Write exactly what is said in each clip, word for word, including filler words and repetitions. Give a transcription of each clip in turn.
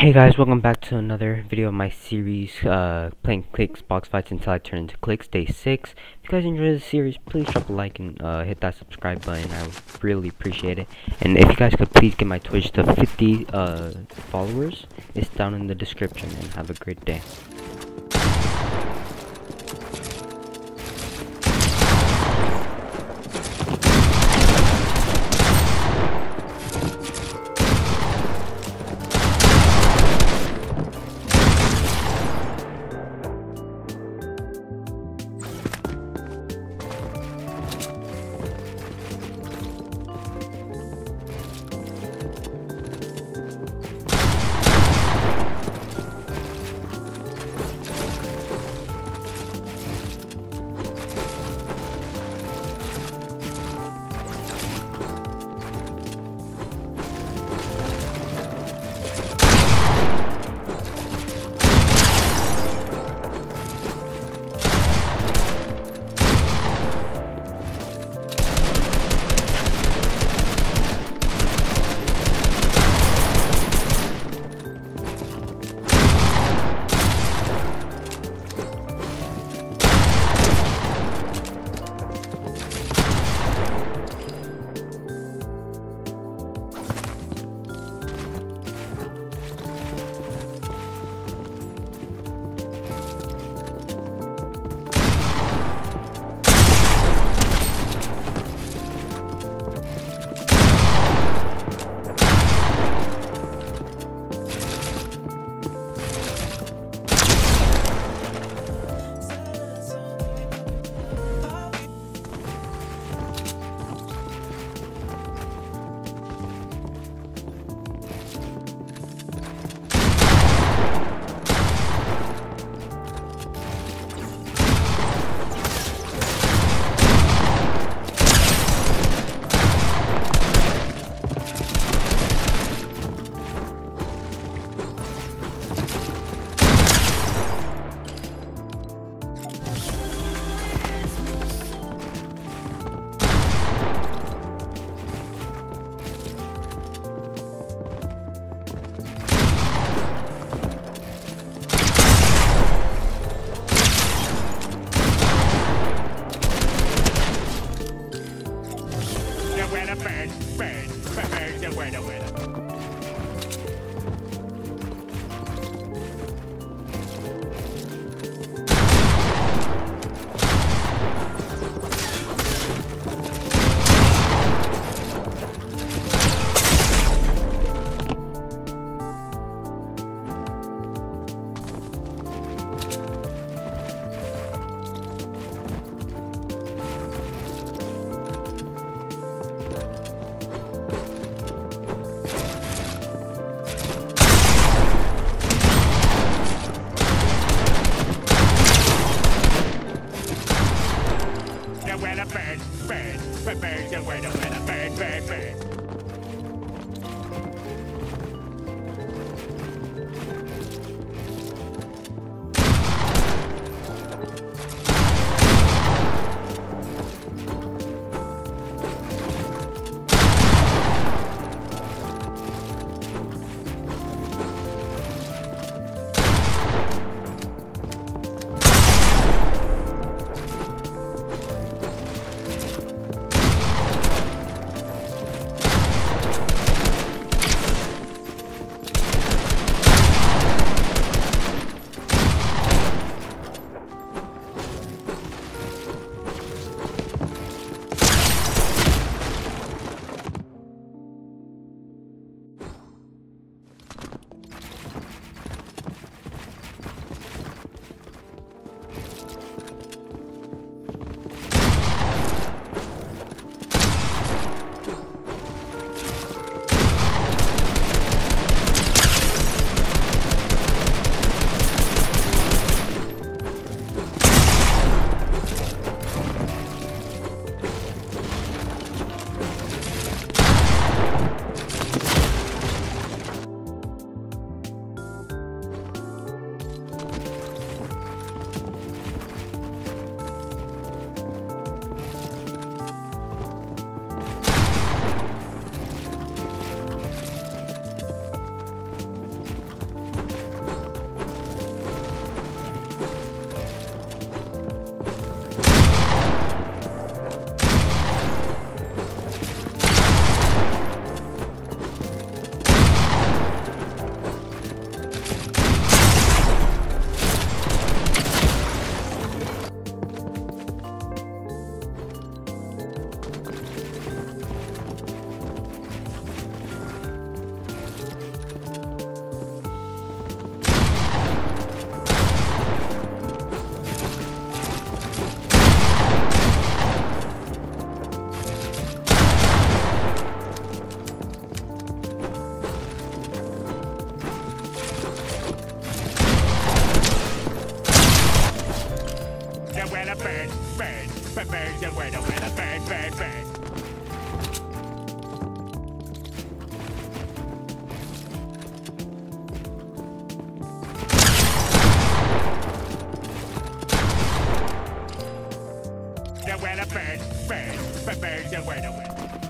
Hey guys, welcome back to another video of my series, uh, playing Clix box fights until I turn into Clix, day six. If you guys enjoy the series, please drop a like and uh, hit that subscribe button. I would really appreciate it. And if you guys could please get my Twitch to fifty uh, followers, it's down in the description, and have a great day. where the bird, bird, bird, bird, the where the where.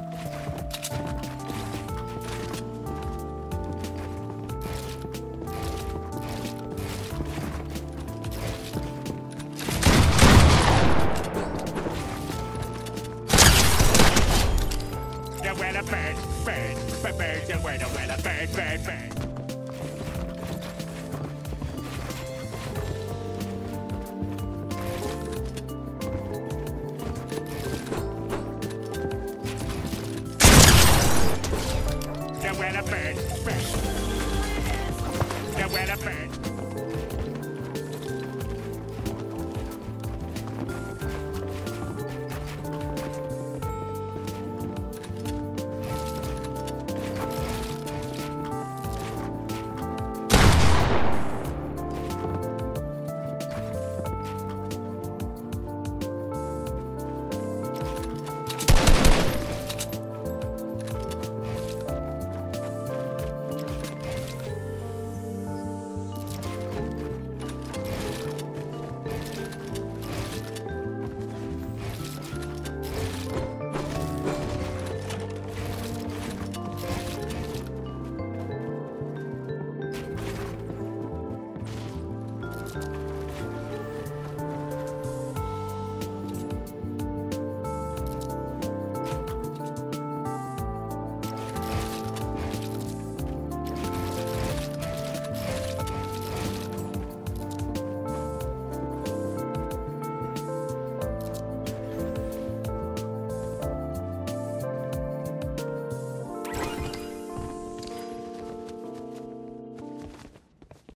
Where the bird, bird, bird, bird, the where the where the bird, bird, bird. The where the bird, bird. The where the bird.